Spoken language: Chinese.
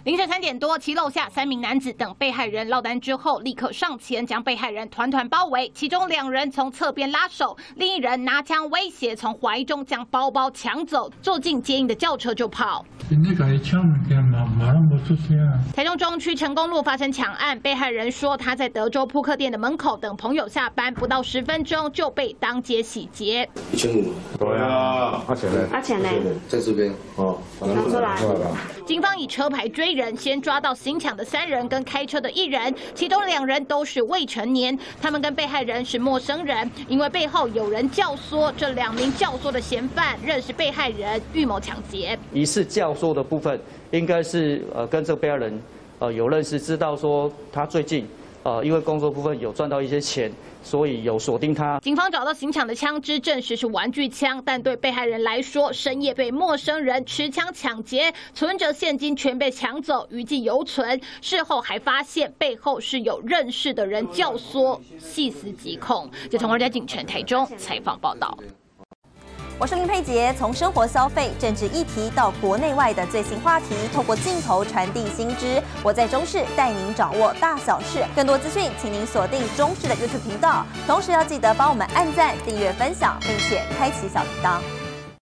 凌晨3点多，其楼下3名男子等被害人落单之后，立刻上前将被害人团团包围。其中2人从侧边拉手，另1人拿枪威胁，从怀中将包包抢走，坐进接应的轿车就跑。台中中区成功路发生抢案，被害人说他在德州扑克店的门口等朋友下班，不到10分钟就被当街洗劫。1500。 对啊， 他钱呢？ 在这边哦， 拿出来。 警方以车牌追人，先抓到行抢的3人跟开车的1人，其中2人都是未成年，他们跟被害人是陌生人，因为背后有人教唆，这2名教唆的嫌犯认识被害人，预谋抢劫。 疑似教唆的部分，应该是跟这个被害人有认识，知道说他最近因为工作部分有赚到一些钱，所以有锁定他。 警方找到行抢的枪支，证实是玩具枪，但对被害人来说，深夜被陌生人持枪抢劫，存折现金全被抢走，余悸犹存。事后还发现背后是有认识的人教唆，细思极恐。记者童家景城台中采访报道。 我是林佩杰，从生活消费、政治议题到国内外的最新话题，透过镜头传递新知。我在中视带您掌握大小事，更多资讯，请您锁定中视的 YouTube 频道。同时要记得帮我们按赞、订阅、分享，并且开启小铃铛。